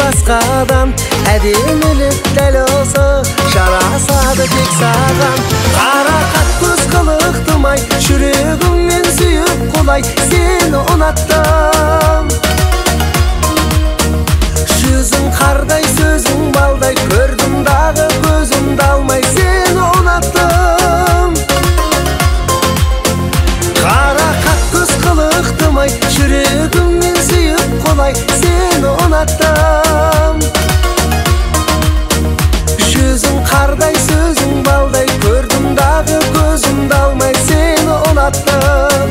басқадан, әдемілік дәл осы жарасады тек саған. Қарақат көз қылықтымай, жүрегіммен сүйіп құлай, сені ұнаттым. Жүзің қардай, сөзің балдай, көрдім дағы көзімді алмай, сені ұнаттым. Қарақат көз қылықтымай, жүрегіммен сүйіп құлай, сені ұнаттым. Жүзің қардай, сөзің балдай, көрдім дағы көзімді алмай, сені ұнаттым.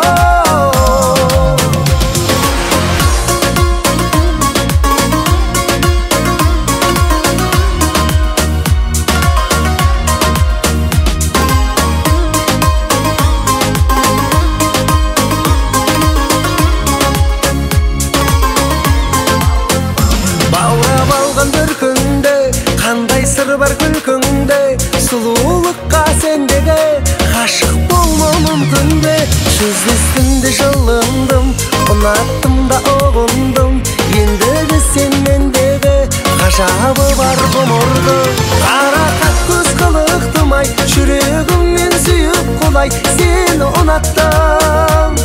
Қандай сыр бар күлкіңде, сұлулыққа сендегі ғашық болмау мүмкін бе? Жүз үстінде жылындым, ұнаттым да ұғындым, ендігі сен мендегі ғажабы бар ғұмырды. Қарақат көз қылықтымай, жүрегіммен сүйіп құлай, сені ұнаттым.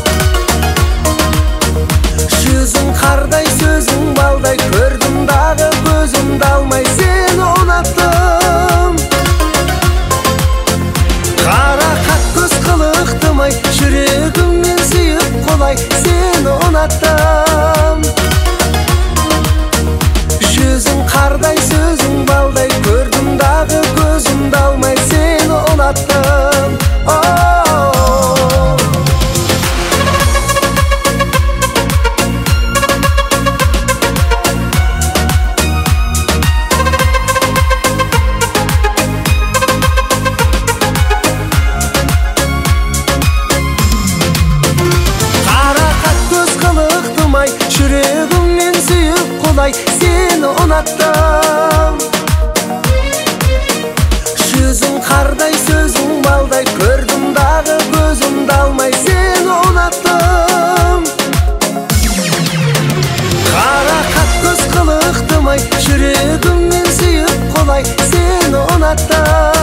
Жүзің қардай, сөзің балдай, көрдім дағы көзімді алмай, сені ұнаттым. Қарақат көз қылықтымай, жүрегіммен сүйіп құлай, сені ұнаттым. Жүзің қардай, сөзің балдай, көрдім дағы көзімді алмай, сені ұнаттым. Жүрегіммен сүйіп құлай, сені ұнаттым. Жүзің қардай, сөзің балдай, көрдім дағы көзімді алмай, сені ұнаттым. Қарақат көз қылықтымай, жүрегіммен сүйіп құлай, сені ұнаттым.